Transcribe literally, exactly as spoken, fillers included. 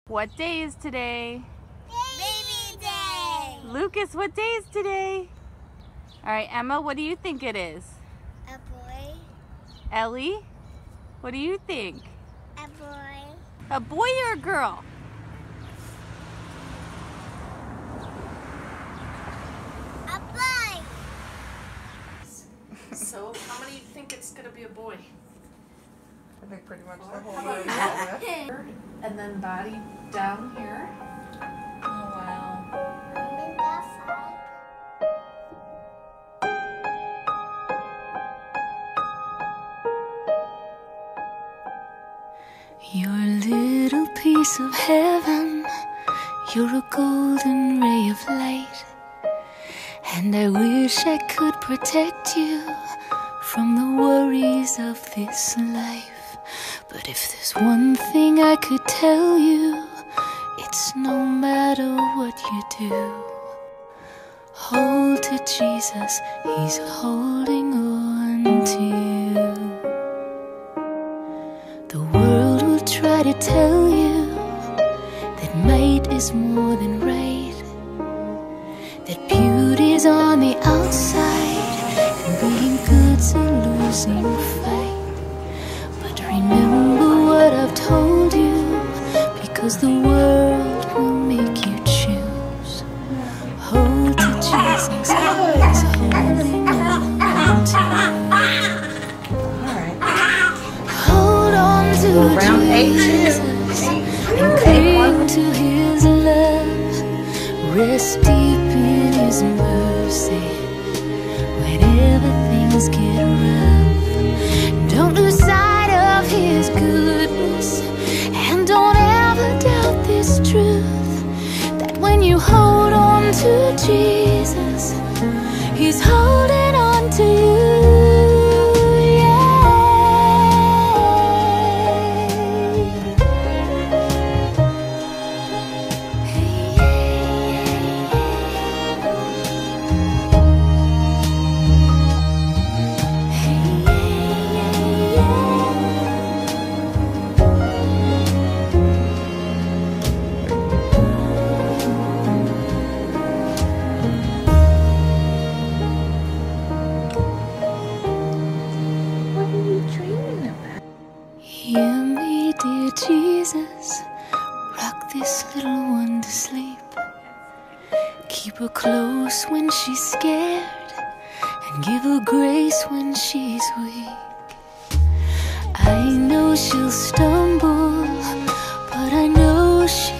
What day is today? Baby day! Lucas, what day is today? All right, Emma, what do you think it is? A boy. Ellie, what do you think? A boy. A boy or a girl? A boy! So, how many think it's going to be a boy? I think pretty much the whole How about room. that? And then body down here. Oh wow. I'm in the side. You're a little piece of heaven. You're a golden ray of light. And I wish I could protect you from the worries of this life. But if there's one thing I could tell you, it's no matter what you do, hold to Jesus, He's holding on to you. The world will try to tell you that might is more than right, that beauty's on the outside and being good's a losing fight. But remember what I've told you, because the world will make you choose. Hold to Jesus, He's holding on to you. Alright. Hold on to Round eight. Jesus and cling to His love. Rest deep in His mercy whenever things get rough. Don't lose sight of His goodness, and don't ever doubt this truth, that when you hold on to Jesus, He's holding on to you. Hear me, dear Jesus, rock this little one to sleep. Keep her close when she's scared, and give her grace when she's weak. I know she'll stumble, but I know she